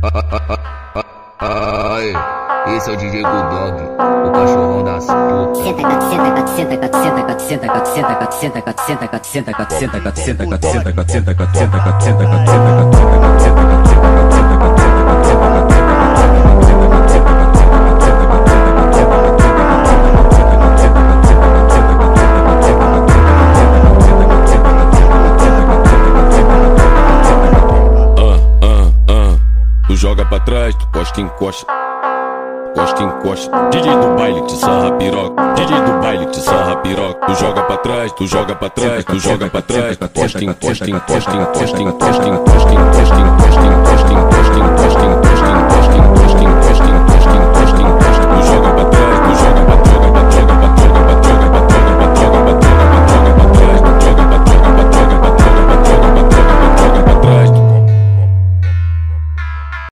Ai, esse é o DJ Bulldog, o cachorrão das putas. Tu joga pra trás, tu costa, encosta. Costa, encosta. DJ do baile te sarra piroca. DJ do baile te sarra piroca. Tu joga pra trás, tu joga pra trás, tu joga pra trás. Costa, encosta, encosta, encosta, encosta, encosta.